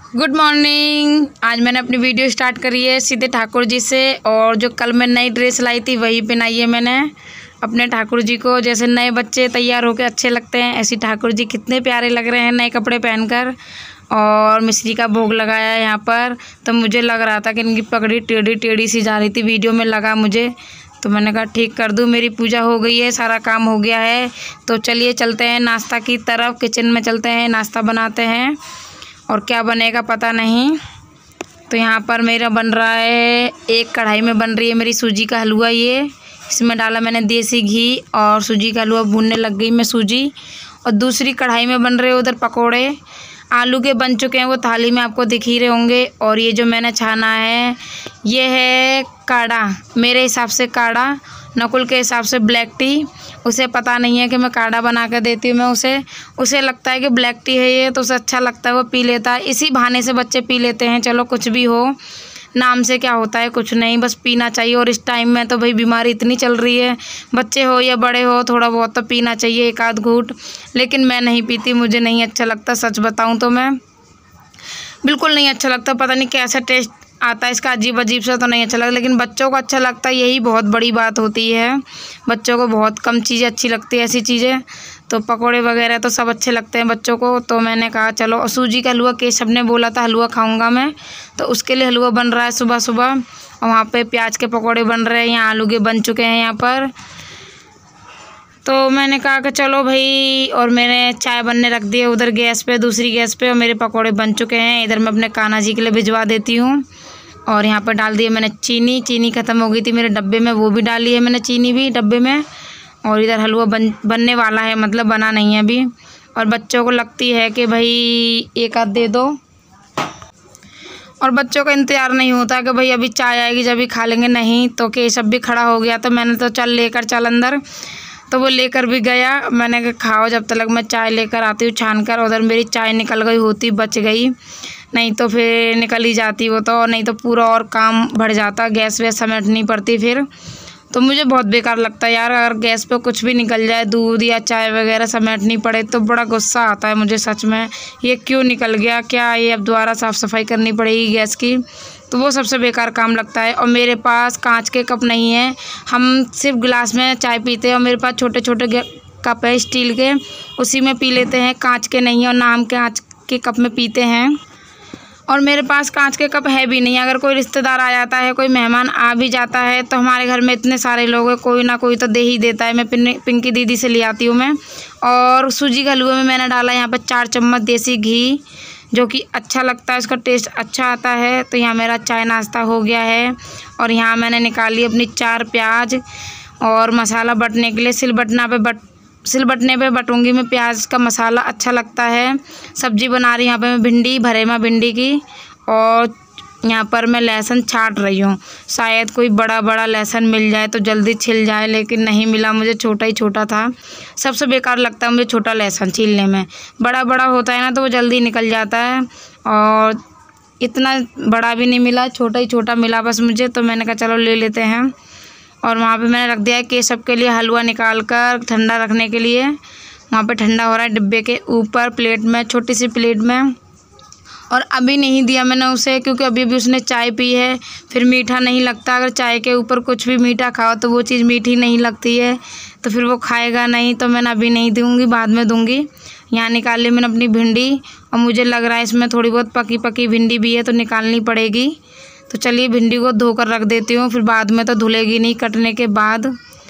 Good morning. आज मैंने अपनी वीडियो स्टार्ट करी है सीधे ठाकुर जी से, और जो कल मैं नई ड्रेस लाई थी वही पहनाई है मैंने अपने ठाकुर जी को। जैसे नए बच्चे तैयार होकर अच्छे लगते हैं, ऐसे ठाकुर जी कितने प्यारे लग रहे हैं नए कपड़े पहनकर। और मिश्री का भोग लगाया यहाँ पर, तो मुझे लग रहा था कि इनकी पगड़ी टेढ़ी टेढ़ी सी जा रही थी, वीडियो में लगा मुझे, तो मैंने कहा ठीक कर दूँ। मेरी पूजा हो गई है, सारा काम हो गया है, तो चलिए चलते हैं नाश्ता की तरफ। किचन में चलते हैं, नाश्ता बनाते हैं, और क्या बनेगा पता नहीं। तो यहाँ पर मेरा बन रहा है, एक कढ़ाई में बन रही है मेरी सूजी का हलवा। ये इसमें डाला मैंने देसी घी और सूजी का हलवा भूनने लग गई मैं सूजी। और दूसरी कढ़ाई में बन रहे उधर पकोड़े आलू के बन चुके हैं, वो थाली में आपको दिख ही रहे होंगे। और ये जो मैंने छाना है ये है काढ़ा, मेरे हिसाब से काढ़ा, नकुल के हिसाब से ब्लैक टी। उसे पता नहीं है कि मैं काढ़ा बना कर देती हूँ मैं उसे लगता है कि ब्लैक टी है ये, तो उसे अच्छा लगता है, वो पी लेता है। इसी बहाने से बच्चे पी लेते हैं, चलो कुछ भी हो, नाम से क्या होता है, कुछ नहीं, बस पीना चाहिए। और इस टाइम में तो भाई बीमारी इतनी चल रही है, बच्चे हो या बड़े हो, थोड़ा बहुत तो पीना चाहिए, एक आध घूंट। लेकिन मैं नहीं पीती, मुझे नहीं अच्छा लगता, सच बताऊँ तो मैं बिल्कुल नहीं अच्छा लगता। पता नहीं कैसा टेस्ट आता है इसका, अजीब अजीब सा, तो नहीं अच्छा लगता। लेकिन बच्चों को अच्छा लगता है, यही बहुत बड़ी बात होती है। बच्चों को बहुत कम चीज़ें अच्छी लगती है, ऐसी चीज़ें तो पकोड़े वगैरह तो सब अच्छे लगते हैं बच्चों को। तो मैंने कहा चलो, और सूजी का हलवा केशव ने बोला था हलवा खाऊंगा मैं, तो उसके लिए हलवा बन रहा है सुबह सुबह। और वहाँ पे प्याज के पकोड़े बन रहे हैं, यहाँ आलू के बन चुके हैं यहाँ पर। तो मैंने कहा कि चलो भाई, और मैंने चाय बनने रख दी है उधर गैस पे, दूसरी गैस पे, और मेरे पकोड़े बन चुके हैं। इधर मैं अपने कान्हा जी के लिए भिजवा देती हूँ। और यहाँ पर डाल दी है मैंने चीनी ख़त्म हो गई थी मेरे डब्बे में, वो भी डाली है मैंने चीनी भी डब्बे में। और इधर हलवा बनने वाला है, मतलब बना नहीं है अभी। और बच्चों को लगती है कि भाई एक आध दे दो, और बच्चों का इंतज़ार नहीं होता कि भाई अभी चाय आएगी जब भी खा लेंगे, नहीं। तो केशव भी खड़ा हो गया, तो मैंने तो चल अंदर, तो वो लेकर भी गया। मैंने कहा खाओ जब तक मैं चाय लेकर आती हूँ छान कर। उधर मेरी चाय निकल गई होती, बच गई, नहीं तो फिर निकल ही जाती वो तो, नहीं तो पूरा और काम बढ़ जाता, गैस वैस समेटनी पड़ती फिर। तो मुझे बहुत बेकार लगता है यार, अगर गैस पे कुछ भी निकल जाए, दूध या चाय वगैरह समेटनी पड़े, तो बड़ा गुस्सा आता है मुझे सच में। ये क्यों निकल गया, क्या ये अब दोबारा साफ़ सफाई करनी पड़ेगी गैस की, तो वो सबसे बेकार काम लगता है। और मेरे पास कांच के कप नहीं है, हम सिर्फ गिलास में चाय पीते हैं, और मेरे पास छोटे छोटे कप है स्टील के, उसी में पी लेते हैं, कांच के नहीं है। और ना हम कांच के कप में पीते हैं, और मेरे पास कांच के कप है भी नहीं। अगर कोई रिश्तेदार आ जाता है, कोई मेहमान आ भी जाता है, तो हमारे घर में इतने सारे लोग हैं, कोई ना कोई तो दे ही देता है। मैं पिंकी दीदी से ले आती हूँ मैं। और सूजी के हलवे में मैंने डाला यहाँ पर 4 चम्मच देसी घी, जो कि अच्छा लगता है, उसका टेस्ट अच्छा आता है। तो यहाँ मेरा चाय नाश्ता हो गया है। और यहाँ मैंने निकाली अपनी 4 प्याज, और मसाला बटने के लिए सिलबट्टे पे बटूंगी मैं प्याज का मसाला, अच्छा लगता है। सब्जी बना रही यहाँ पे मैं भिंडी, भरेमा भिंडी की, और यहाँ पर मैं लहसुन छाट रही हूँ। शायद कोई बड़ा लहसुन मिल जाए तो जल्दी छिल जाए, लेकिन नहीं मिला मुझे, छोटा ही छोटा था। सबसे बेकार लगता है मुझे छोटा लहसुन छीलने में, बड़ा होता है ना तो वो जल्दी निकल जाता है, और इतना बड़ा भी नहीं मिला, छोटा ही छोटा मिला बस मुझे। तो मैंने कहा चलो ले लेते हैं। और वहाँ पे मैंने रख दिया है केशव के लिए हलवा निकाल कर ठंडा रखने के लिए, वहाँ पे ठंडा हो रहा है डिब्बे के ऊपर प्लेट में, छोटी सी प्लेट में। और अभी नहीं दिया मैंने उसे, क्योंकि अभी उसने चाय पी है, फिर मीठा नहीं लगता। अगर चाय के ऊपर कुछ भी मीठा खाओ तो वो चीज़ मीठी नहीं लगती है, तो फिर वो खाएगा नहीं, तो मैंने अभी नहीं दूँगी, बाद में दूँगी। यहाँ निकाल ली मैंने अपनी भिंडी, और मुझे लग रहा है इसमें थोड़ी बहुत पकी भिंडी भी है, तो निकालनी पड़ेगी। तो चलिए भिंडी को धोकर रख देती हूँ, फिर बाद में तो धुलेगी नहीं कटने के बाद।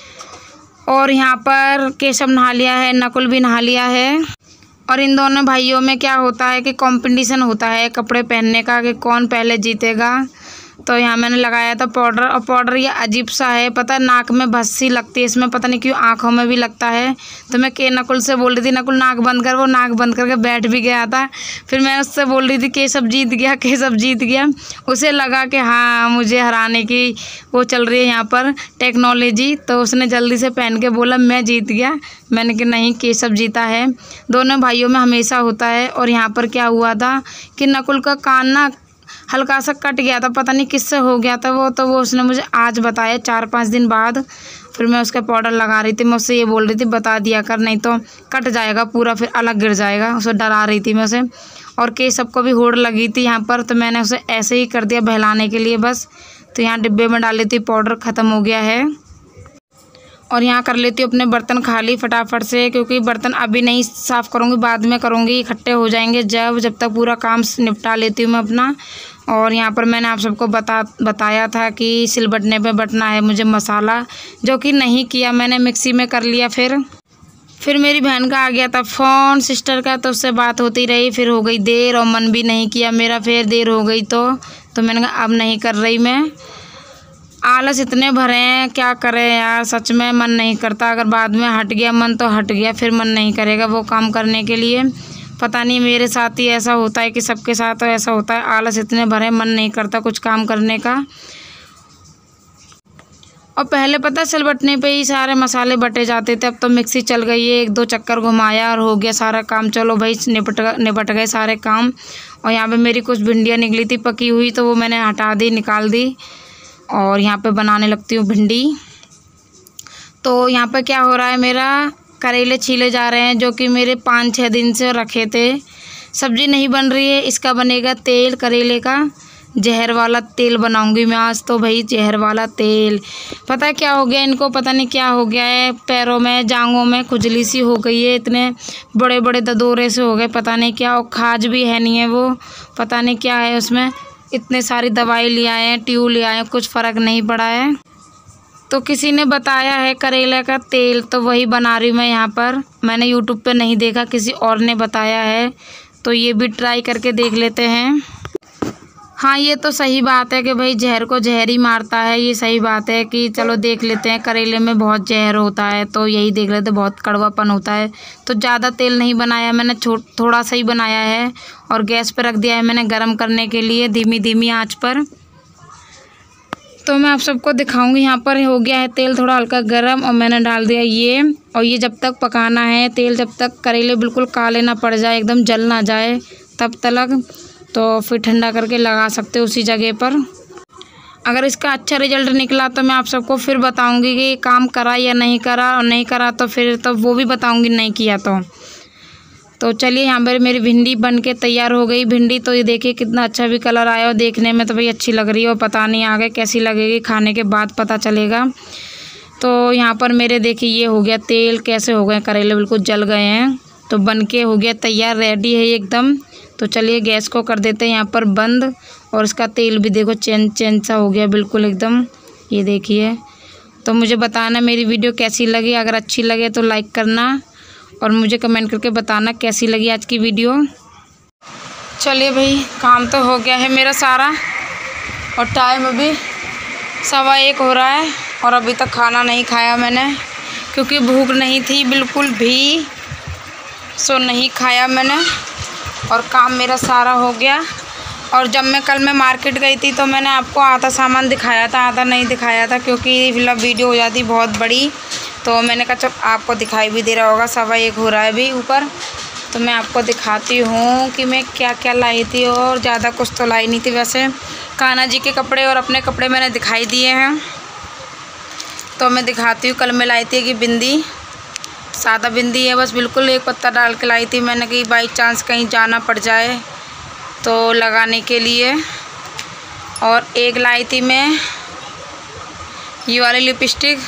और यहाँ पर केशव नहा लिया है, नकुल भी नहा लिया है। और इन दोनों भाइयों में क्या होता है कि कंपटीशन होता है कपड़े पहनने का, कि कौन पहले जीतेगा। तो यहाँ मैंने लगाया था पाउडर, और पाउडर ये अजीब सा है, पता है नाक में भस्सी लगती है इसमें, पता नहीं क्यों, आँखों में भी लगता है। तो मैं नकुल से बोल रही थी, नकुल नाक बंद कर, वो नाक बंद करके बैठ भी गया था। फिर मैं उससे बोल रही थी केशव जीत गया। उसे लगा कि हाँ मुझे हराने की वो चल रही है यहाँ पर टेक्नोलॉजी, तो उसने जल्दी से पहन के बोला मैं जीत गया। मैंने कहा नहीं, केशव जीता है। दोनों भाइयों में हमेशा होता है। और यहाँ पर क्या हुआ था कि नकुल का कान ना हल्का सा कट गया था, पता नहीं किससे हो गया था वो, तो वो उसने मुझे आज बताया 4-5 दिन बाद। फिर मैं उसका पाउडर लगा रही थी, मैं उससे ये बोल रही थी बता दिया कर, नहीं तो कट जाएगा पूरा, फिर अलग गिर जाएगा, उसे डरा रही थी मैं उसे। और केशव को भी होड़ लगी थी यहाँ पर, तो मैंने उसे ऐसे ही कर दिया बहलाने के लिए बस। तो यहाँ डिब्बे में डाल लेती पाउडर, ख़त्म हो गया है। और यहाँ कर लेती हूँ अपने बर्तन खाली फटाफट से, क्योंकि बर्तन अभी नहीं साफ़ करूँगी, बाद में करूँगी, इकट्ठे हो जाएंगे जब तक पूरा काम निपटा लेती हूँ मैं अपना। और यहाँ पर मैंने आप सबको बताया था कि सिलबटने पे बटना है मुझे मसाला, जो कि नहीं किया मैंने, मिक्सी में कर लिया। फिर मेरी बहन का आ गया था फ़ोन, सिस्टर का, तो उससे बात होती रही, फिर हो गई देर और मन भी नहीं किया मेरा, फिर देर हो गई तो मैंने कहा अब नहीं कर रही मैं। आलस इतने भरे हैं, क्या करें यार, सच में मन नहीं करता। अगर बाद में हट गया मन तो हट गया, फिर मन नहीं करेगा वो काम करने के लिए। पता नहीं मेरे साथ ही ऐसा होता है कि सबके साथ तो ऐसा होता है, आलस इतने भरे, मन नहीं करता कुछ काम करने का। और पहले पता सिलबटने पे ही सारे मसाले बटे जाते थे, अब तो मिक्सी चल गई है, 1-2 चक्कर घुमाया और हो गया सारा काम। चलो भाई निपट गए सारे काम। और यहाँ पे मेरी कुछ भिंडियाँ निकली थी पकी हुई, तो वो मैंने हटा दी, निकाल दी। और यहाँ पे बनाने लगती हूँ भिंडी। तो यहाँ पे क्या हो रहा है, मेरा करेले छीले जा रहे हैं, जो कि मेरे 5-6 दिन से रखे थे। सब्जी नहीं बन रही है, इसका बनेगा तेल, करेले का जहर वाला तेल बनाऊंगी मैं आज। तो भाई जहर वाला तेल, पता क्या हो गया इनको, पता नहीं क्या हो गया है, पैरों में जांघों में खुजली सी हो गई है, इतने बड़े बड़े ददोरे से हो गए, पता नहीं क्या। और खाज भी है नहीं है वो, पता नहीं क्या है उसमें। इतने सारी दवाई ले आए हैं, ट्यूब ले आए हैं, कुछ फ़र्क नहीं पड़ा है। तो किसी ने बताया है करेले का तेल, तो वही बना रही हूँ मैं यहाँ पर। मैंने यूट्यूब पे नहीं देखा, किसी और ने बताया है, तो ये भी ट्राई करके देख लेते हैं। हाँ, ये तो सही बात है कि भाई जहर को जहर ही मारता है, ये सही बात है कि चलो देख लेते हैं। करेले में बहुत जहर होता है, तो यही देख लेते, बहुत कड़वापन होता है। तो ज़्यादा तेल नहीं बनाया मैंने, थोड़ा सा ही बनाया है। और गैस पर रख दिया है मैंने गरम करने के लिए, धीमी धीमी आंच पर। तो मैं आप सबको दिखाऊंगी। यहाँ पर हो गया है तेल थोड़ा हल्का गरम, और मैंने डाल दिया ये। और ये जब तक पकाना है तेल, जब तक करेले बिल्कुल काले ना पड़ जाए, एकदम जल ना जाए तब तक। तो फिर ठंडा करके लगा सकते हो उसी जगह पर। अगर इसका अच्छा रिजल्ट निकला तो मैं आप सबको फिर बताऊंगी कि काम करा या नहीं करा, और नहीं करा तो फिर तो वो भी बताऊंगी नहीं किया तो चलिए, यहाँ पर मेरी भिंडी बन के तैयार हो गई। भिंडी तो ये देखिए कितना अच्छा भी कलर आया, और देखने में तो भाई अच्छी लग रही है, और पता नहीं आगे कैसी लगेगी, खाने के बाद पता चलेगा। तो यहाँ पर मेरे देखिए ये हो गया तेल, कैसे हो गए करेले, बिल्कुल जल गए हैं। तो बन के हो गया तैयार, रेडी है एकदम। तो चलिए गैस को कर देते हैं यहाँ पर बंद। और इसका तेल भी देखो चैन सा हो गया बिल्कुल एकदम, ये देखिए। तो मुझे बताना मेरी वीडियो कैसी लगी, अगर अच्छी लगे तो लाइक करना, और मुझे कमेंट करके बताना कैसी लगी आज की वीडियो। चलिए भाई, काम तो हो गया है मेरा सारा, और टाइम अभी 1:15 हो रहा है, और अभी तक खाना नहीं खाया मैंने, क्योंकि भूख नहीं थी बिल्कुल भी, सो नहीं खाया मैंने। और काम मेरा सारा हो गया। और जब मैं मार्केट गई थी तो मैंने आपको आधा सामान दिखाया था, आधा नहीं दिखाया था, क्योंकि फिलहाल वीडियो हो जाती बहुत बड़ी। तो मैंने कहा जब आपको दिखाई भी दे रहा होगा, 1:15 हो रहा है अभी ऊपर, तो मैं आपको दिखाती हूँ कि मैं क्या क्या लाई थी। और ज़्यादा कुछ तो लाई नहीं थी वैसे, कान्हा जी के कपड़े और अपने कपड़े मैंने दिखाई दिए हैं। तो मैं दिखाती हूँ, कल मैं लाई थी कि बिंदी, सादा बिंदी है बस, बिल्कुल 1 पत्ता डाल के लाई थी मैंने, कि बाई चांस कहीं जाना पड़ जाए तो लगाने के लिए। और एक लाई थी मैं ये वाली लिपस्टिक,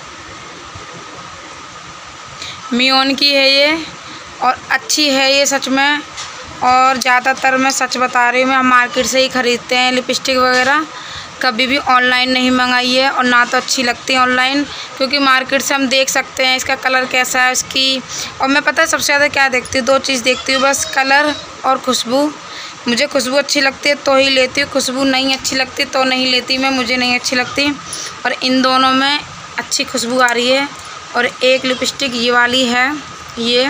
मियोन की है ये, और अच्छी है ये सच में। और ज़्यादातर मैं सच बता रही हूँ, मैं मार्केट से ही ख़रीदते हैं लिपस्टिक वगैरह, कभी भी ऑनलाइन नहीं मंगाई है, और ना तो अच्छी लगती है ऑनलाइन, क्योंकि मार्केट से हम देख सकते हैं इसका कलर कैसा है इसकी। और मैं पता है सबसे ज़्यादा क्या देखती हूँ, 2 चीज़ देखती हूँ बस, कलर और खुशबू। मुझे खुशबू अच्छी लगती है तो ही लेती हूँ, खुशबू नहीं अच्छी लगती तो नहीं लेती मैं, मुझे नहीं अच्छी लगती। और इन दोनों में अच्छी खुशबू आ रही है। और एक लिपस्टिक ये वाली है, ये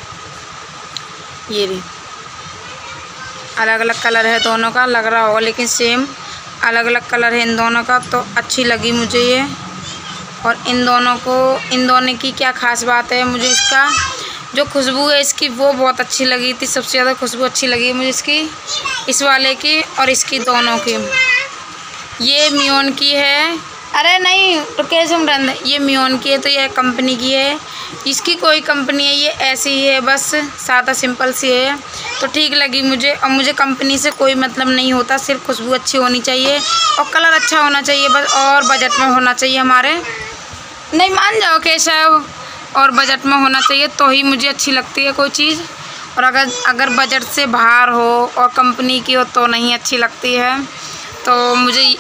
भी अलग अलग कलर है दोनों का, लग रहा होगा लेकिन सेम अलग अलग कलर है इन दोनों का, तो अच्छी लगी मुझे ये। और इन दोनों की क्या ख़ास बात है, मुझे इसका जो खुशबू है इसकी वो बहुत अच्छी लगी थी, सबसे ज़्यादा खुशबू अच्छी लगी मुझे इसकी, इस वाले की और इसकी, दोनों की। ये मियोन की है, अरे नहीं तो कैसे सिमरन, ये मियोन की है, तो ये कंपनी की है। इसकी कोई कंपनी है, ये ऐसी ही है, बस सादा सिंपल सी है, तो ठीक लगी मुझे। और मुझे कंपनी से कोई मतलब नहीं होता, सिर्फ खुशबू अच्छी होनी चाहिए और कलर अच्छा होना चाहिए बस, और बजट में होना चाहिए हमारे। नहीं मान जाओ केशव, और बजट में होना चाहिए तो ही मुझे अच्छी लगती है कोई चीज़। और अगर बजट से बाहर हो और कंपनी की हो तो नहीं अच्छी लगती है। तो मुझे,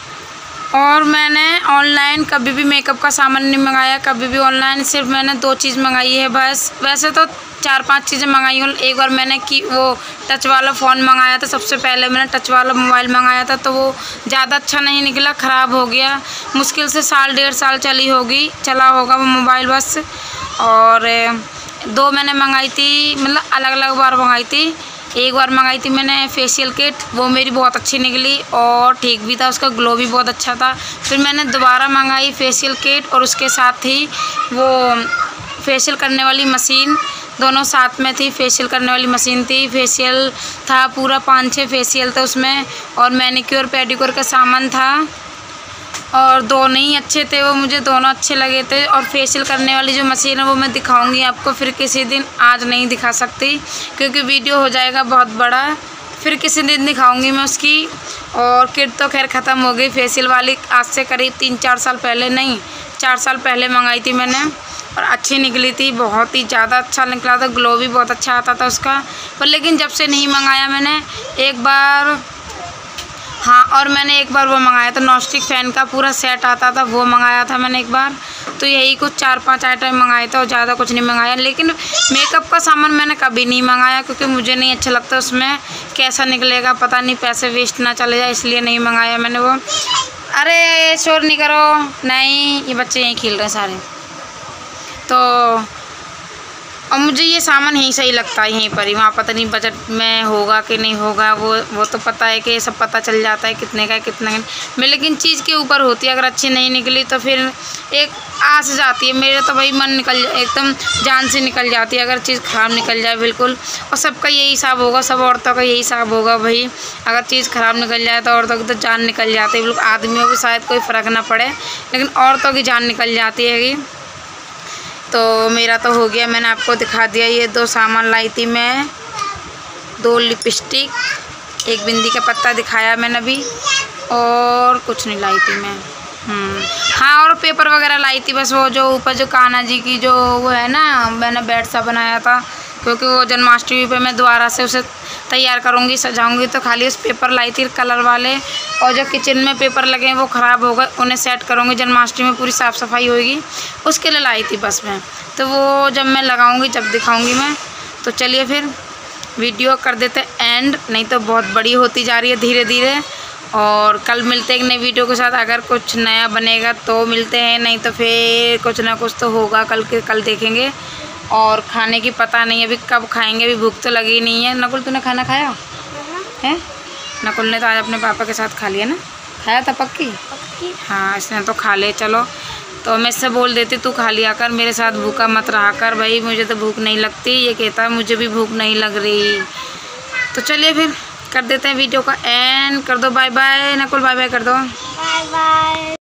और मैंने ऑनलाइन कभी भी मेकअप का सामान नहीं मंगाया, कभी भी ऑनलाइन। सिर्फ मैंने 2 चीज़ मंगाई है बस, वैसे तो 4-5 चीज़ें मंगाई हूँ। एक बार मैंने वो टच वाला फ़ोन मंगाया था, सबसे पहले मैंने टच वाला मोबाइल मंगाया था, तो वो ज़्यादा अच्छा नहीं निकला, ख़राब हो गया। मुश्किल से 1.5 साल चला होगा वो मोबाइल बस। और 2 मैंने मंगाई थी, मतलब अलग अलग बार मंगाई थी। एक बार मंगाई थी मैंने फेशियल किट, वो मेरी बहुत अच्छी निकली और ठीक भी था, उसका ग्लो भी बहुत अच्छा था। फिर मैंने दोबारा मंगाई फेशियल किट और उसके साथ ही वो फेशियल करने वाली मशीन, दोनों साथ में थी। फेशियल करने वाली मशीन थी, फेशियल था पूरा, 5-6 फेशियल थे उसमें, और मैनिक्योर पेडिक्योर का सामान था। और दोनों ही अच्छे थे, वो मुझे दोनों अच्छे लगे थे। और फेशियल करने वाली जो मशीन है वो मैं दिखाऊंगी आपको फिर किसी दिन, आज नहीं दिखा सकती क्योंकि वीडियो हो जाएगा बहुत बड़ा, फिर किसी दिन दिखाऊंगी मैं उसकी। और किट तो खैर ख़त्म हो गई फेशियल वाली, आज से करीब 3-4 साल पहले, नहीं 4 साल पहले मंगाई थी मैंने, और अच्छी निकली थी, बहुत ही ज़्यादा अच्छा निकला था, ग्लो भी बहुत अच्छा आता था उसका। पर लेकिन जब से नहीं मंगाया मैंने, एक बार, हाँ, और मैंने एक बार वो मंगाया था नॉनस्टिक फ़ैन का पूरा सेट आता था, वो मंगाया था मैंने एक बार। तो यही कुछ 4-5 आइटम मंगाए थे और ज़्यादा कुछ नहीं मंगाया। लेकिन मेकअप का सामान मैंने कभी नहीं मंगाया क्योंकि मुझे नहीं अच्छा लगता, उसमें कैसा निकलेगा पता नहीं, पैसे वेस्ट ना चले जाए, इसलिए नहीं मंगाया मैंने वो। अरे शोर नहीं करो, नहीं, ये बच्चे यहीं खेल रहे हैं सारे। तो और मुझे ये सामान यहीं सही लगता है, यहीं पर ही, वहाँ पता नहीं बजट में होगा कि नहीं होगा, वो तो पता है कि ये सब पता चल जाता है कितने का कितना में। लेकिन चीज़ के ऊपर होती है, अगर अच्छी नहीं निकली तो फिर एक आस जाती है, मेरे तो भाई मन निकल एकदम जान से निकल जाती है अगर चीज़ ख़राब निकल जाए बिल्कुल। और सबका यही हिसाब होगा, सब औरतों का यही हिसाब होगा भाई, अगर चीज़ ख़राब निकल जाए तो औरतों की तो जान निकल जाती है बिल्कुल। आदमियों को शायद कोई फ़र्क ना पड़े, लेकिन औरतों की जान निकल जाती है। तो मेरा तो हो गया, मैंने आपको दिखा दिया। ये 2 सामान लाई थी मैं, 2 लिपस्टिक, 1 बिंदी का पत्ता दिखाया मैंने अभी, और कुछ नहीं लाई थी मैं। हाँ, और पेपर वगैरह लाई थी बस, वो जो ऊपर जो कान्हा जी की जो वो है ना, मैंने बेड सा बनाया था क्योंकि वो जन्माष्टमी पे मैं दोबारा से उसे तैयार करूँगी, सजाऊँगी, तो खाली उस पेपर लाई थी कलर वाले। और जो किचन में पेपर लगे हैं वो ख़राब हो गए, उन्हें सेट करूँगी, जन्माष्टमी में पूरी साफ़ सफाई होगी, उसके लिए लाई थी बस मैं। तो वो जब मैं लगाऊँगी जब दिखाऊँगी मैं। तो चलिए फिर वीडियो कर देते एंड, नहीं तो बहुत बड़ी होती जा रही है धीरे धीरे। और कल मिलते हैं एक नई वीडियो के साथ, अगर कुछ नया बनेगा तो मिलते हैं, नहीं तो फिर कुछ ना कुछ तो होगा कल देखेंगे। और खाने की पता नहीं अभी कब खाएंगे, अभी भूख तो लगी नहीं है। नकुल तूने खाना खाया है? नकुल ने तो आज अपने पापा के साथ खा लिया ना, खाया था पक्की? हाँ, इसने तो खा ले। चलो, तो मैं इससे बोल देती तू खा लिया कर, मेरे साथ भूखा मत रहा कर भाई, मुझे तो भूख नहीं लगती। ये कहता है मुझे भी भूख नहीं लग रही। तो चलिए फिर कर देते हैं वीडियो का एंड, कर दो bye bye. Nakul bye bye कर दो। Bye bye.